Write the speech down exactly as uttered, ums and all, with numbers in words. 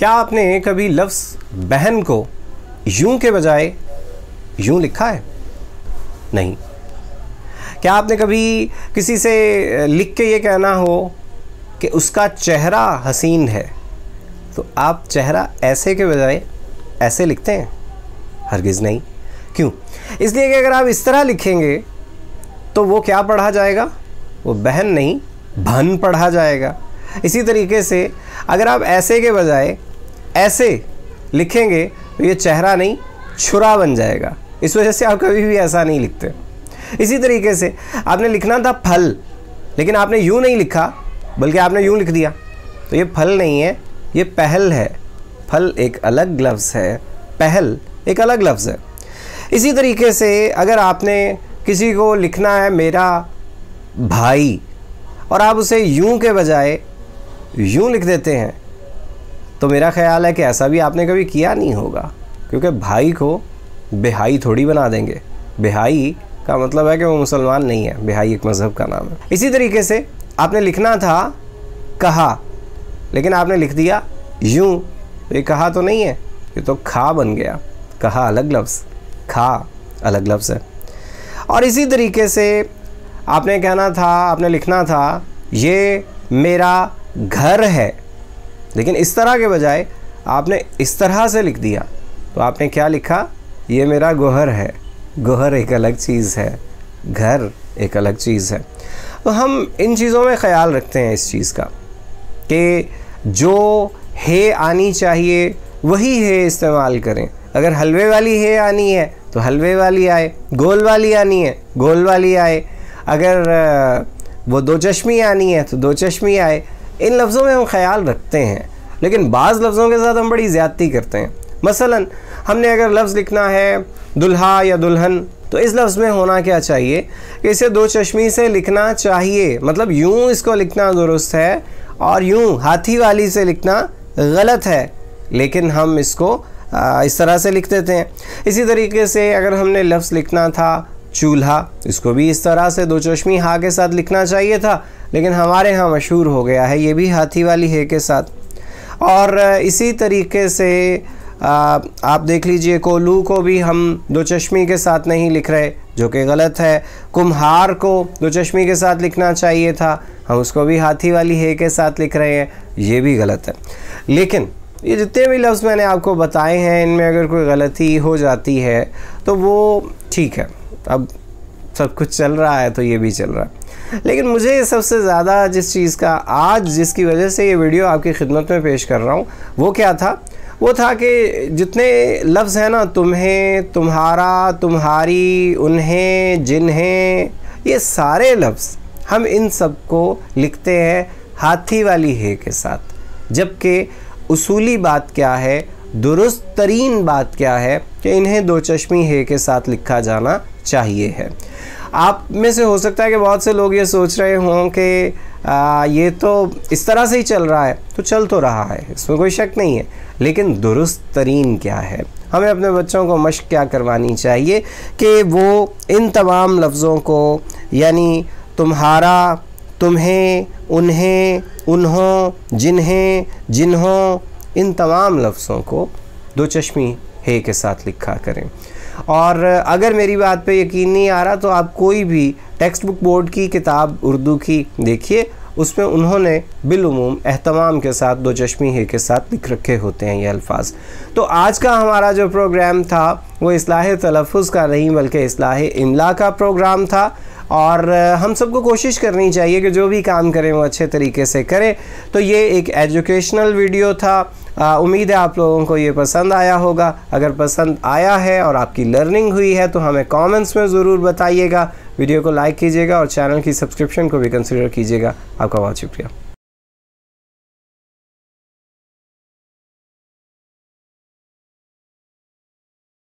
क्या आपने कभी लफ्ज़ बहन को यूं के बजाय यूं लिखा है? नहीं। क्या आपने कभी किसी से लिख के ये कहना हो कि उसका चेहरा हसीन है, तो आप चेहरा ऐसे के बजाय ऐसे लिखते हैं? हरगिज़ नहीं। क्यों? इसलिए कि अगर आप इस तरह लिखेंगे तो वो क्या पढ़ा जाएगा? वो बहन नहीं, भन पढ़ा जाएगा। इसी तरीके से अगर आप ऐसे के बजाय ऐसे लिखेंगे तो ये चेहरा नहीं, छुरा बन जाएगा। इस वजह से आप कभी भी ऐसा नहीं लिखते। इसी तरीके से आपने लिखना था फल, लेकिन आपने यूं नहीं लिखा बल्कि आपने यूं लिख दिया, तो ये फल नहीं है, ये पहल है। फल एक अलग लफ्ज़ है, पहल एक अलग लफ्ज़ है। इसी तरीके से अगर आपने किसी को लिखना है मेरा भाई और आप उसे यूं के बजाय यूं लिख देते हैं, तो मेरा ख्याल है कि ऐसा भी आपने कभी किया नहीं होगा, क्योंकि भाई को बेहाई थोड़ी बना देंगे। बेहाई का मतलब है कि वो मुसलमान नहीं है, बेहाई एक मज़हब का नाम है। इसी तरीके से आपने लिखना था कहा, लेकिन आपने लिख दिया यूं, तो ये कहा तो नहीं है, ये तो खा बन गया। कहा अलग लफ्ज़, खा अलग लफ्ज़ है। और इसी तरीके से आपने कहना था, आपने लिखना था ये मेरा घर है, लेकिन इस तरह के बजाय आपने इस तरह से लिख दिया, तो आपने क्या लिखा? ये मेरा गोहर है। गोहर एक अलग चीज़ है, घर एक अलग चीज़ है। तो हम इन चीज़ों में ख़याल रखते हैं इस चीज़ का कि जो है आनी चाहिए वही है इस्तेमाल करें। अगर हलवे वाली है आनी है तो हलवे वाली आए, गोल वाली आनी है गोल वाली आए, अगर वो दो चश्मी आनी है तो दो चश्मी आए। इन लफ्ज़ों में हम ख्याल रखते हैं, लेकिन बाज़ लफ्ज़ों के साथ हम बड़ी ज़्यादती करते हैं। मसलन हमने अगर लफ्ज़ लिखना है दुल्हा या दुल्हन, तो इस लफ्ज़ में होना क्या चाहिए कि इसे दो चश्मी से लिखना चाहिए, मतलब यूं इसको लिखना दुरुस्त है और यूं हाथी वाली से लिखना गलत है, लेकिन हम इसको आ, इस तरह से लिख देते हैं। इसी तरीके से अगर हमने लफ्ज़ लिखना था चूल्हा, इसको भी इस तरह से दो चश्मी हा के साथ लिखना चाहिए था, लेकिन हमारे यहाँ मशहूर हो गया है ये भी हाथी वाली है के साथ। और इसी तरीके से आ, आप देख लीजिए कोल्हू को भी हम दो चश्मी के साथ नहीं लिख रहे, जो कि गलत है। कुम्हार को दो चश्मी के साथ लिखना चाहिए था, हम उसको भी हाथी वाली है के साथ लिख रहे हैं, ये भी गलत है। लेकिन ये जितने भी लफ्ज़ मैंने आपको बताए हैं, इनमें अगर कोई गलती हो जाती है तो वो ठीक है, अब सब कुछ चल रहा है तो ये भी चल रहा है। लेकिन मुझे सबसे ज़्यादा जिस चीज़ का आज जिसकी वजह से ये वीडियो आपकी खिदमत में पेश कर रहा हूँ वो क्या था? वो था कि जितने लफ्ज़ हैं ना, तुम्हें, तुम्हारा, तुम्हारी, उन्हें, जिन्हें, ये सारे लफ्ज़ हम इन सब को लिखते हैं हाथी वाली है के साथ, जबकि उसूली बात क्या है, दुरुस्त तरीन बात क्या है कि इन्हें दो चश्मी है के साथ लिखा जाना चाहिए है। आप में से हो सकता है कि बहुत से लोग ये सोच रहे हों कि ये तो इस तरह से ही चल रहा है, तो चल तो रहा है, इसमें कोई शक नहीं है, लेकिन दुरुस्त तरीन क्या है? हमें अपने बच्चों को मश्क क्या करवानी चाहिए कि वो इन तमाम लफ्ज़ों को, यानी तुम्हारा, तुम्हें, उन्हें, उन्हों, जिन्हें, जिन्हों, इन तमाम लफ्ज़ों को दो चश्मी है के साथ लिखा करें। और अगर मेरी बात पे यकीन नहीं आ रहा तो आप कोई भी टेक्स्ट बुक बोर्ड की किताब उर्दू की देखिए, उसमें उन्होंने बिलुमूम एहतमाम के साथ दो चश्मी है के साथ लिख रखे होते हैं ये अल्फाज। तो आज का हमारा जो प्रोग्राम था वो इस्लाह तलफ़ुज़ का नहीं बल्कि इस्लाह इमला का प्रोग्राम था, और हम सबको कोशिश करनी चाहिए कि जो भी काम करें वो अच्छे तरीके से करें। तो ये एक एजुकेशनल वीडियो था, उम्मीद है आप लोगों को ये पसंद आया होगा। अगर पसंद आया है और आपकी लर्निंग हुई है तो हमें कमेंट्स में ज़रूर बताइएगा। वीडियो को लाइक कीजिएगा और चैनल की सब्सक्रिप्शन को भी कंसिडर कीजिएगा। आपका बहुत शुक्रिया।